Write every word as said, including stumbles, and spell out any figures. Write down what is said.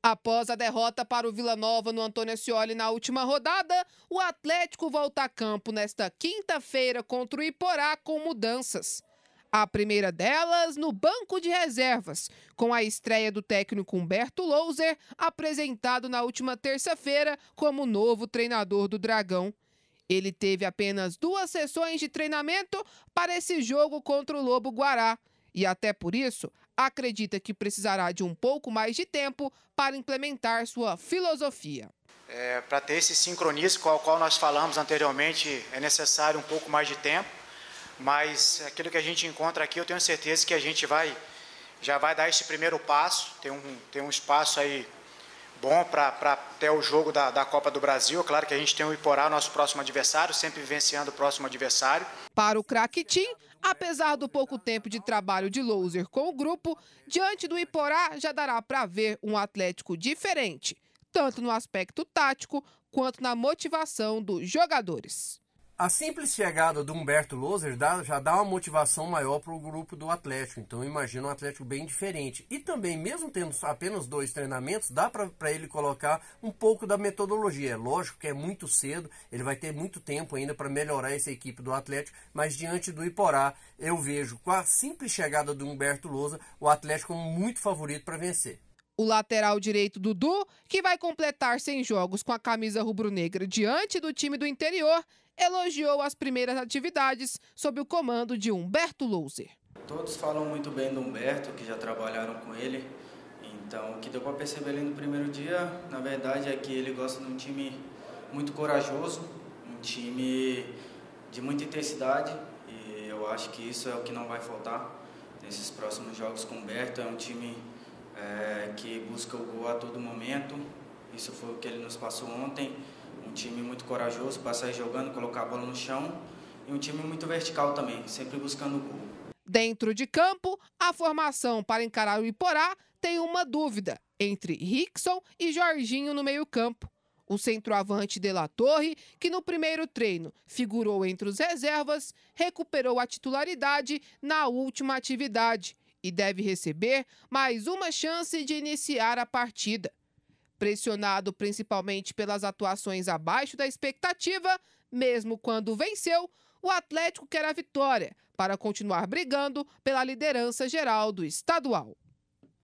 Após a derrota para o Vila Nova no Antônio Ascioli na última rodada, o Atlético volta a campo nesta quinta-feira contra o Iporá com mudanças. A primeira delas no banco de reservas, com a estreia do técnico Humberto Louser, apresentado na última terça-feira como novo treinador do Dragão. Ele teve apenas duas sessões de treinamento para esse jogo contra o Lobo-Guará e, até por isso, acredita que precisará de um pouco mais de tempo para implementar sua filosofia. É, para ter esse sincronismo com o qual nós falamos anteriormente, é necessário um pouco mais de tempo, mas aquilo que a gente encontra aqui, eu tenho certeza que a gente vai, já vai dar esse primeiro passo, tem um, tem um espaço aí bom para até o jogo da, da Copa do Brasil. É claro que a gente tem o Iporá, nosso próximo adversário, sempre vivenciando o próximo adversário. Para o craque Tim, apesar do pouco tempo de trabalho de Louser com o grupo, diante do Iporá já dará para ver um Atlético diferente, tanto no aspecto tático quanto na motivação dos jogadores. A simples chegada do Humberto Louser dá, já dá uma motivação maior para o grupo do Atlético. Então eu imagino um Atlético bem diferente. E também, mesmo tendo apenas dois treinamentos, dá para ele colocar um pouco da metodologia. É lógico que é muito cedo, ele vai ter muito tempo ainda para melhorar essa equipe do Atlético, mas diante do Iporá, eu vejo com a simples chegada do Humberto Louser, o Atlético como muito favorito para vencer. O lateral direito Dudu, que vai completar cem jogos com a camisa rubro-negra diante do time do interior, elogiou as primeiras atividades sob o comando de Humberto Louser. Todos falam muito bem do Humberto, que já trabalharam com ele. Então, o que deu para perceber ali no primeiro dia, na verdade, é que ele gosta de um time muito corajoso, um time de muita intensidade. E eu acho que isso é o que não vai faltar nesses próximos jogos com o Humberto. É um time é, que busca o gol a todo momento. Isso foi o que ele nos passou ontem. Um time muito corajoso para sair jogando, colocar a bola no chão. E um time muito vertical também, sempre buscando o gol. Dentro de campo, a formação para encarar o Iporá tem uma dúvida entre Rickson e Jorginho no meio-campo. O centroavante De La Torre, que no primeiro treino figurou entre os reservas, recuperou a titularidade na última atividade e deve receber mais uma chance de iniciar a partida. Pressionado principalmente pelas atuações abaixo da expectativa, mesmo quando venceu, o Atlético quer a vitória para continuar brigando pela liderança geral do estadual.